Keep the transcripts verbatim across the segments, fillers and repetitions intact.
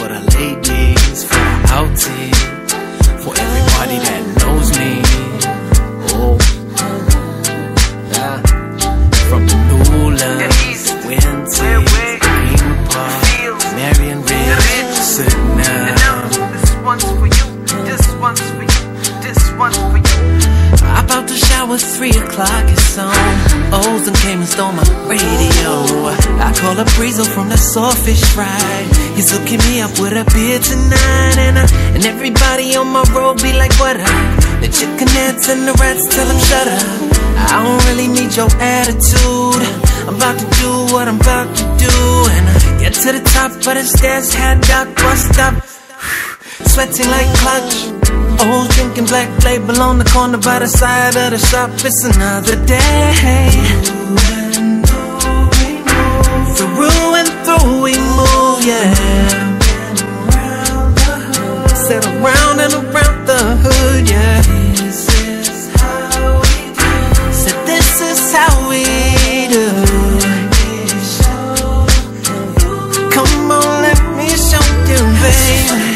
the ladies, for the outie, for everybody that knows me. Oh, yeah. From the Newlands, Winter, Green Park, Marion Ridge, Sydenham. This one's for you, this one's for you, this one's for you. About to shower, three o'clock, it's on. O's and came and stole my radio. I call up Breezo from the Sawfish Fry. He's hooking me up with a beer tonight. And, I, and everybody on my road be like, what up? The chickenettes and the rats tell them shut up. I don't really need your attitude. I'm about to do what I'm about to do. And I get to the top of the stairs, had Doc bust up, sweating like Clutch. Old drinking Black Label on the corner by the side of the shop. It's another day. Through and through we move, yeah. Said around and around the hood, yeah. Said this is how we do. Come on, let me show you, baby.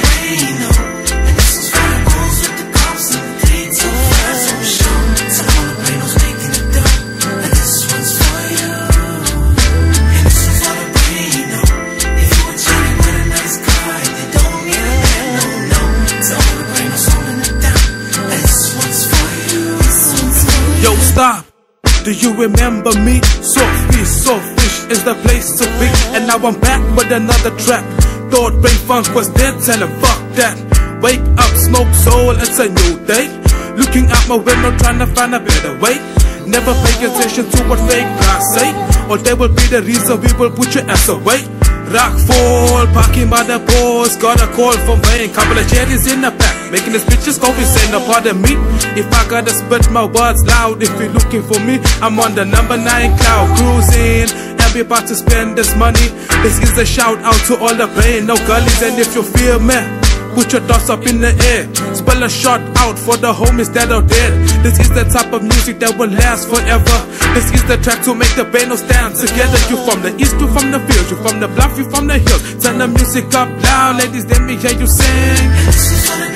Yo, stop. Do you remember me? Sawfish, Sawfish is the place to be. And now I'm back with another track. Thought Brain Funk was dead, tell him fuck that. Wake up, smoke soul, it's a new day. Looking out my window, trying to find a better way. Never pay attention to what fake guys say, or they will be the reason we will put your ass away. Rock fall, parking by the balls. Got a call from Wayne, couple of cherries in the back, making these bitches go insane. No pardon me if I gotta spit my words loud. If you're looking for me, I'm on the number nine cloud, cruising, and we about to spend this money. This is a shout out to all the brain, no gullies. And if you feel me, put your thoughts up in the air. Spell a shot out for the homies that are dead. This is the type of music that will last forever. This is the track to make the band stand together. You from the east, you from the fields, you from the bluff, you from the hills. Turn the music up loud, ladies, let me hear you sing.